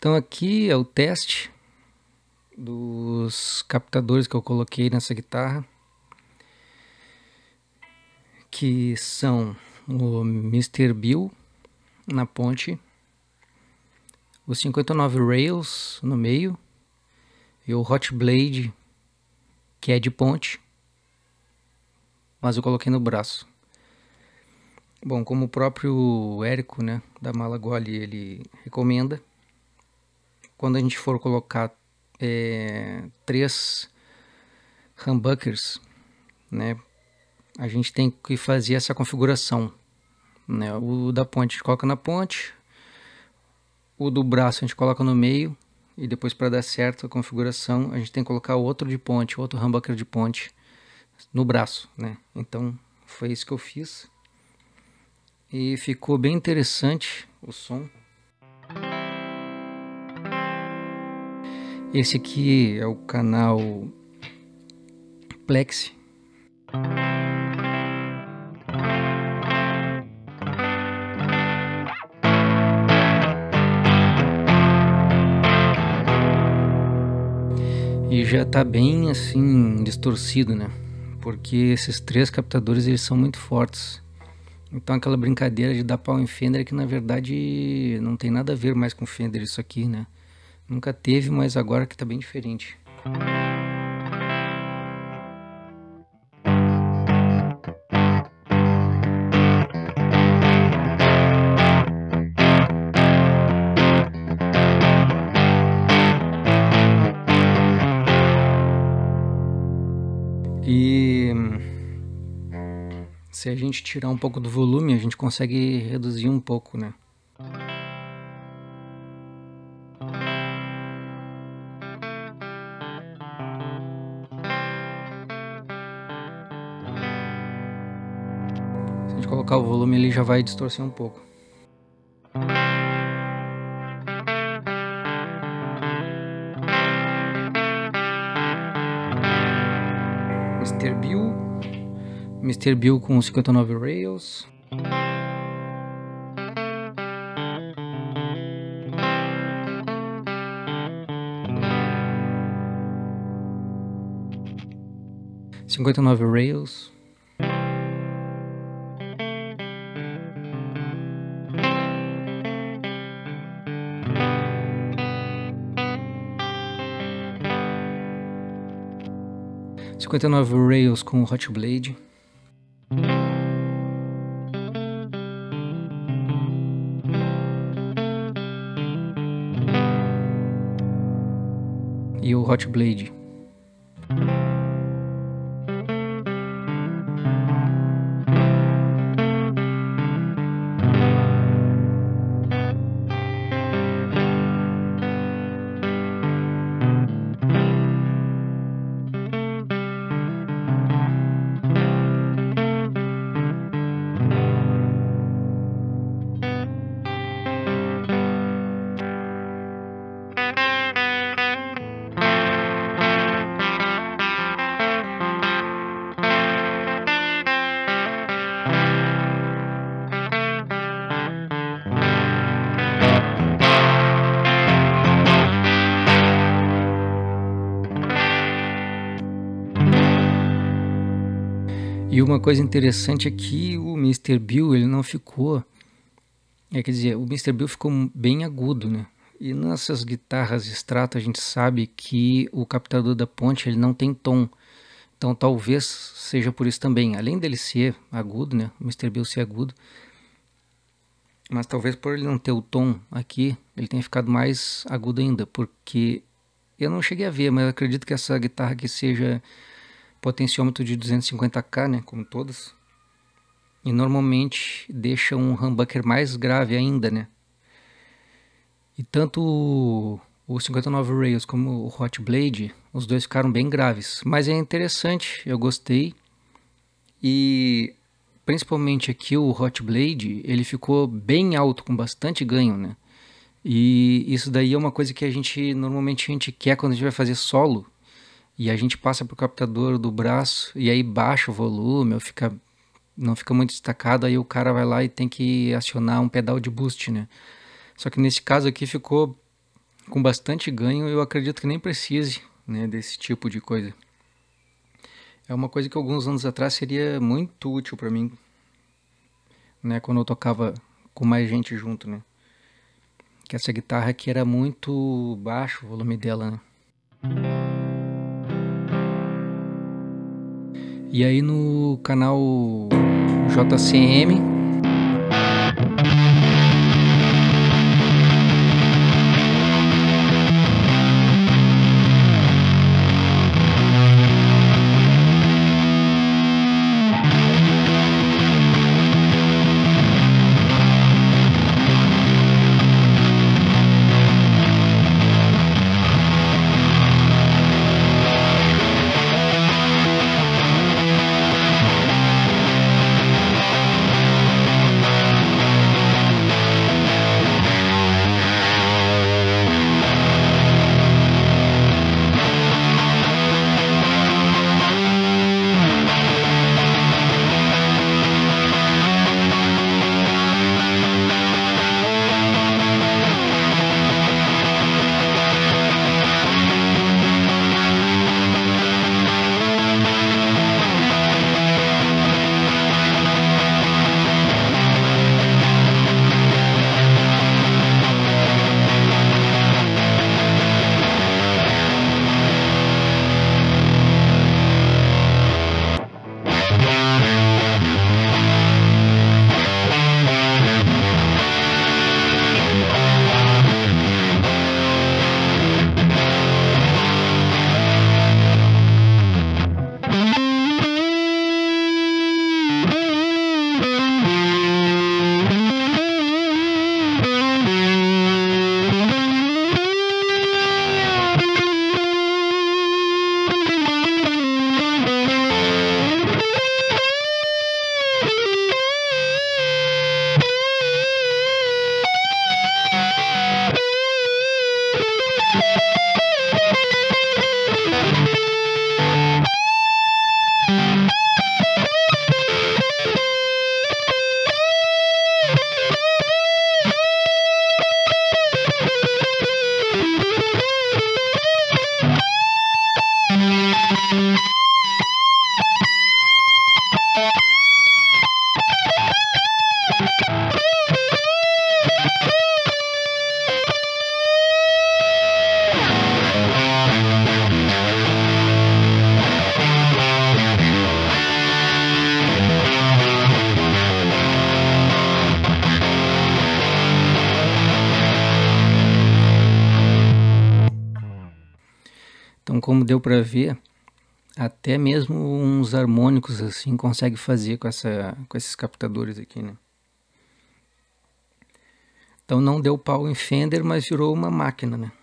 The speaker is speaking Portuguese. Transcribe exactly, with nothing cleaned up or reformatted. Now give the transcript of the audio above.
Então aqui é o teste dos captadores que eu coloquei nessa guitarra, que são o mister Bill na ponte, os cinquenta e nove Rails no meio e o Hot Blade, que é de ponte, mas eu coloquei no braço. Bom, como o próprio Érico, né, da Malagoli, ele recomenda, quando a gente for colocar é, três humbuckers, né, a gente tem que fazer essa configuração, né? O da ponte a gente coloca na ponte, o do braço a gente coloca no meio, e depois, para dar certo a configuração, a gente tem que colocar outro de ponte, outro humbucker de ponte no braço, né? Então foi isso que eu fiz e ficou bem interessante o som. Esse aqui é o canal Plexi. E já tá bem assim distorcido, né? Porque esses três captadores eles são muito fortes. Então aquela brincadeira de dar pau em Fender que na verdade não tem nada a ver mais com Fender isso aqui, né? Nunca teve, mas agora que tá bem diferente. E se a gente tirar um pouco do volume, a gente consegue reduzir um pouco, né? Se a gente colocar o volume, ele já vai distorcer um pouco. mister Bill, mister Bill com cinquenta e nove Rails. cinquenta e nove Rails. cinquenta e nove Rails com Hot Blade. E o Hot Blade. E uma coisa interessante é que o mister Bill ele não ficou, é, quer dizer, o mister Bill ficou bem agudo, né? E nessas guitarras Strato a gente sabe que o captador da ponte ele não tem tom, então talvez seja por isso também, além dele ser agudo, né? O mister Bill ser agudo, mas talvez por ele não ter o tom aqui, ele tenha ficado mais agudo ainda, porque eu não cheguei a ver, mas eu acredito que essa guitarra aqui seja potenciômetro de duzentos e cinquenta K, né, como todas, e normalmente deixa um humbucker mais grave ainda, né, e tanto o, o cinquenta e nove Rails como o Hot Blade, os dois ficaram bem graves, mas é interessante, eu gostei, e principalmente aqui o Hot Blade, ele ficou bem alto, com bastante ganho, né, e isso daí é uma coisa que a gente, normalmente a gente quer quando a gente vai fazer solo, e a gente passa para o captador do braço e aí baixa o volume, ou fica, não fica muito destacado, aí o cara vai lá e tem que acionar um pedal de boost, né? Só que nesse caso aqui ficou com bastante ganho, eu acredito que nem precise, né, desse tipo de coisa. É uma coisa que alguns anos atrás seria muito útil para mim, né, quando eu tocava com mais gente junto, né. Que essa guitarra aqui era muito baixo o volume dela, né. E aí no canal J C M Então, como deu para ver, até mesmo uns harmônicos assim consegue fazer com, essa, com esses captadores aqui, né? Então não deu pau em Fender, mas virou uma máquina, né?